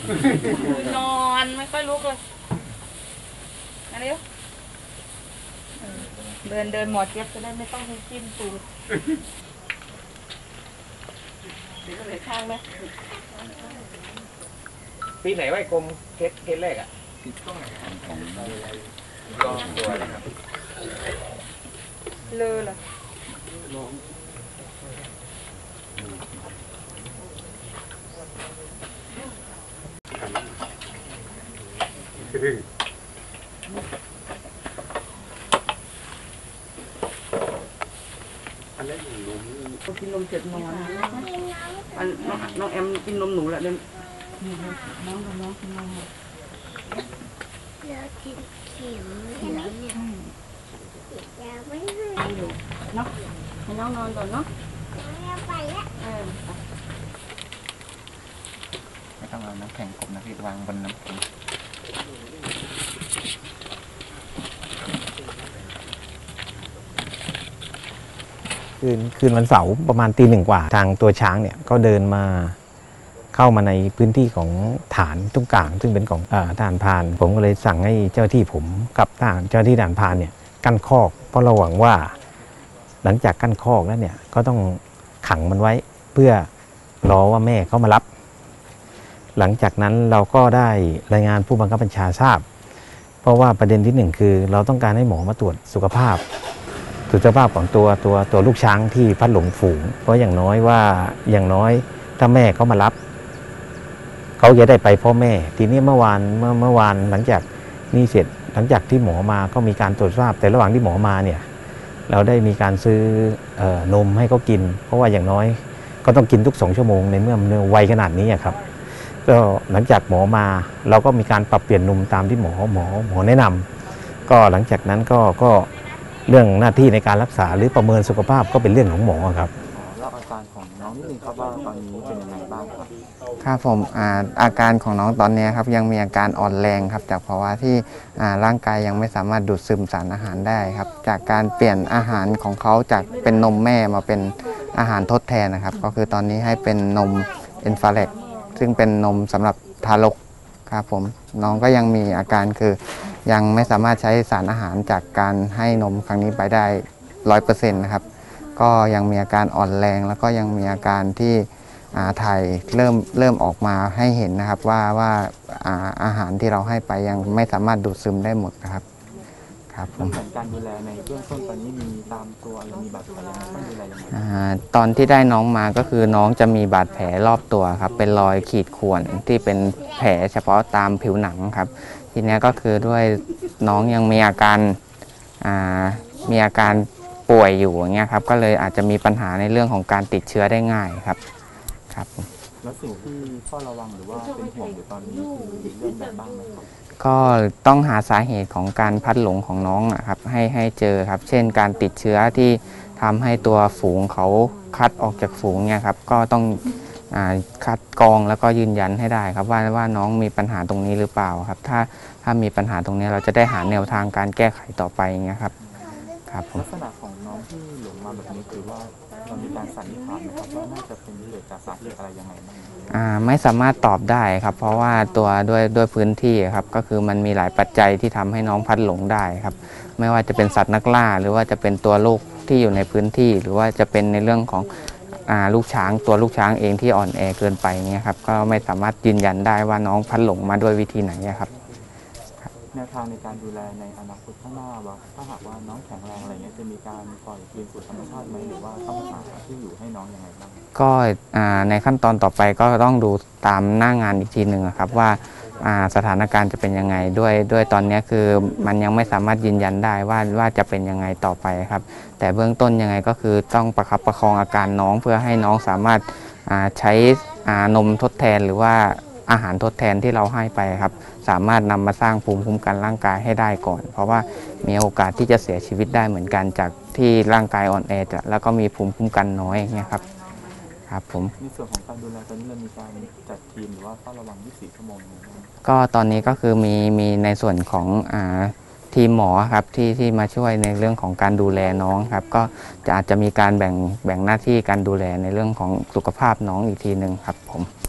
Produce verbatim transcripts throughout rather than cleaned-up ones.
นอนไม่ค่อยลุกเลยมาเร็วเดินเดินหมอเจ็บจะได้ไม่ต้องให้จิ้มตูดเดี๋ยวเหลือข้างไหมปีไหนไว้กลมเคสเคสแรกอ่ะติดต้องไหนของรอตัวนะครับเลอเหรออันนี้หนูก็กินนมเสร็จนอนอันน้องน้องแอมกินนมหนูแล้วเดี๋ยวน้องกับน้องกินนมเรากินเขียวแล้วเนี่ยอยากไม่ให้เนาะให้น้องนอนก่อนเนาะไปแล้วเออไม่ต้องเอาน้ำแข็งกบนะพี่วางบนน้ำแข็งคืนคืนวันเสาร์ประมาณตีหนึ่งกว่าทางตัวช้างเนี่ยก็เดินมาเข้ามาในพื้นที่ของฐานตุ้งกลางซึ่งเป็นของทหารพรานผมก็เลยสั่งให้เจ้าที่ผมกับทหารเจ้าที่ทหารพรานเนี่ยกั้นคอกเพราะเราหวังว่าหลังจากกั้นคอกแล้วเนี่ยก็ต้องขังมันไว้เพื่อรอว่าแม่เขามารับหลังจากนั้นเราก็ได้รายงานผู้บังคับบัญชาทราบเพราะว่าประเด็นที่หนึ่งคือเราต้องการให้หมอมาตรวจสุขภาพสุขภาพของตัวตัวตัวลูกช้างที่พัดหลงฝูงเพราะอย่างน้อยว่าอย่างน้อยถ้าแม่เขามารับเขาจะได้ไปพ่อแม่ทีนี้เมื่อวานเมื่อเมื่อวานหลังจากนี่เสร็จหลังจากที่หมอมาก็มีการตรวจสอบแต่ระหว่างที่หมอมาเนี่ยเราได้มีการซื้อนมให้เขากินเพราะว่าอย่างน้อยก็ต้องกินทุกสองชั่วโมงในเมื่อมันวัยขนาดนี้ครับก็หลังจากหมอมาเราก็มีการปรับเปลี่ยนนมตามที่หมอหมอหมอแนะนำก็หลังจากนั้นก็ก็เรื่องหน้าที่ในการรักษาหรือประเมินสุขภาพก็เป็นเรื่องของหมอครับเล่าอาการของน้องนิดนึงครับว่าตอนนี้เป็นยังไงบ้างครับครับผมอาอาการของน้องตอนนี้ครับยังมีอาการอ่อนแรงครับจากภาวะที่ร่างกายยังไม่สามารถดูดซึมสารอาหารได้ครับจากการเปลี่ยนอาหารของเขาจากเป็นนมแม่มาเป็นอาหารทดแทนนะครับก็คือตอนนี้ให้เป็นนมเอนฟาเรกซึ่งเป็นนมสำหรับทารกครับผมน้องก็ยังมีอาการคือยังไม่สามารถใช้สารอาหารจากการให้นมครั้งนี้ไปได้ร้อยเปอร์เซ็นต์นะครับก็ยังมีอาการอ่อนแรงแล้วก็ยังมีอาการที่ถ่ายเริ่มเริ่มออกมาให้เห็นนะครับว่าว่าอาอาหารที่เราให้ไปยังไม่สามารถดูดซึมได้หมดนะครับครับผมการดูแลในเบื้องต้นตอนนี้มีตามตัวหรือมีบาดแผลยังไงต้องดูแลยังไงตอนที่ได้น้องมาก็คือน้องจะมีบาดแผลรอบตัวครับเป็นรอยขีดข่วนที่เป็นแผลเฉพาะตามผิวหนังครับทีนี้ก็คือด้วยน้องยังมีอาการมีอาการป่วยอยู่อย่างเงี้ยครับก็เลยอาจจะมีปัญหาในเรื่องของการติดเชื้อได้ง่ายครับครับแล้วสิ่งที่ข้อระวังหรือว่าเป็นห่วงอยู่ตอนนี้คือเรื่องแบบบ้างไหมครับก็ต้องหาสาเหตุของการพัดหลงของน้องนะครับให้ให้เจอครับเช่นการติดเชื้อที่ทำให้ตัวฝูงเขาคัดออกจากฝูงเนี่ยครับก็ต้องคัดกรองแล้วก็ยืนยันให้ได้ครับว่าว่าน้องมีปัญหาตรงนี้หรือเปล่าครับถ้าถ้ามีปัญหาตรงนี้เราจะได้หาแนวทางการแก้ไขต่อไปอย่างเงี้ยครับครับลักษณะของน้องที่หลงมาแบบนี้คือว่าเรามีการสันนิษฐานนะครับว่าน่าจะเป็นเกิดจากสาเหตุอะไรยังไงบ้างอ่าไม่สามารถตอบได้ครับเพราะว่าตัวด้วยด้วยพื้นที่ครับก็คือมันมีหลายปัจจัยที่ทำให้น้องพัดหลงได้ครับไม่ว่าจะเป็นสัตว์นักล่าหรือว่าจะเป็นตัวลูกที่อยู่ในพื้นที่หรือว่าจะเป็นในเรื่องของอ่าลูกช้างตัวลูกช้างเองที่อ่อนแอเกินไปเงี้ยครับก็ไม่สามารถยืนยันได้ว่าน้องพัดหลงมาด้วยวิธีไหนครับแนวทางในการดูแลในอนาคตข้างหน้าว่าถ้าหากว่าน้องแข็งแรงอะไรเงี้ยจะมีการปล่อยคืนสู่ธรรมชาติไหมหรือว่าต้องหาที่อยู่ให้น้องยังไงบ้างก็ในขั้นตอนต่อไปก็ต้องดูตามหน้างานอีกทีหนึ่งครับว่าสถานการณ์จะเป็นยังไงด้วยด้วยตอนนี้คือมันยังไม่สามารถยืนยันได้ว่าว่าจะเป็นยังไงต่อไปครับแต่เบื้องต้นยังไงก็คือต้องประคับประคองอาการน้องเพื่อให้น้องสามารถใช้นมทดแทนหรือว่าอาหารทดแทนที่เราให้ไปครับสามารถนำมาสร้างภูมิคุ้มกันร่างกายให้ได้ก่อนเพราะว่ามีโอกาสที่จะเสียชีวิตได้เหมือนกันจากที่ร่างกายอ่อนแอแล้วก็มีภูมิคุ้มกันน้อยเนี่ยครับครับผมในส่วนของการดูแลตอนนี้เรามีการจัดทีมหรือว่าเฝ้าระวังยี่สิบสี่ชั่วโมงก็ตอนนี้ก็คือมีมีในส่วนของทีมหมอครับที่ที่มาช่วยในเรื่องของการดูแลน้องครับก็จะอาจจะมีการแบ่งแบ่งหน้าที่การดูแลในเรื่องของสุขภาพน้องอีกทีหนึ่งครับผม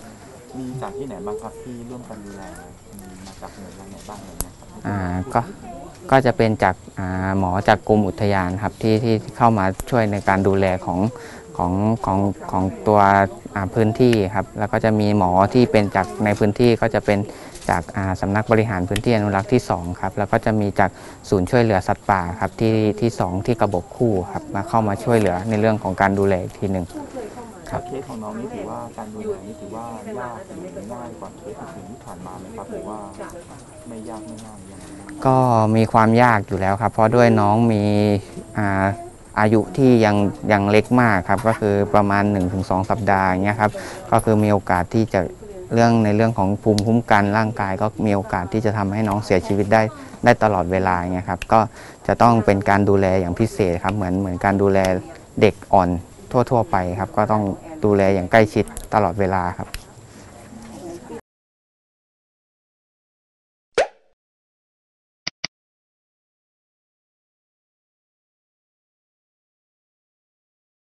มีจากที่ไหนบ้างครับที่ร่วมกันดูแลมีมาจากหน่วยงานไหนบ้างอะไรเงี้ยครับอ่าก็ก็จะเป็นจากอ่าหมอจากกรมอุทยานครับที่ที่เข้ามาช่วยในการดูแลของของของของตัวอ่าพื้นที่ครับแล้วก็จะมีหมอที่เป็นจากในพื้นที่ก็จะเป็นจากอ่าสำนักบริหารพื้นที่อนุรักษ์ที่สองครับแล้วก็จะมีจากศูนย์ช่วยเหลือสัตว์ป่าครับที่ที่สองที่กระบอกคู่ครับมาเข้ามาช่วยเหลือในเรื่องของการดูแลอีกทีหนึ่งครับเคสของน้องนี่ถือว่าการดูแลนี่ถือว่ายากหรือง่ายกว่าเคสอื่นๆที่ผ่านมาไหมครับหรือว่าไม่ยากไม่ง่ายยังไงบ้างก็มีความยากอยู่แล้วครับเพราะด้วยน้องมีอ่าอายุที่ยังยังเล็กมากครับก็คือประมาณ หนึ่งถึงสอง สัปดาห์อย่างเงี้ยครับก็คือมีโอกาสที่จะเรื่องในเรื่องของภูมิคุ้มกันร่างกายก็มีโอกาสที่จะทำให้น้องเสียชีวิตได้ได้ตลอดเวลาอย่างเงี้ยครับก็จะต้องเป็นการดูแลอย่างพิเศษครับเหมือนเหมือนการดูแลเด็กอ่อนทั่วๆไปครับก็ต้องดูแลอย่างใกล้ชิดตลอดเวลาครับ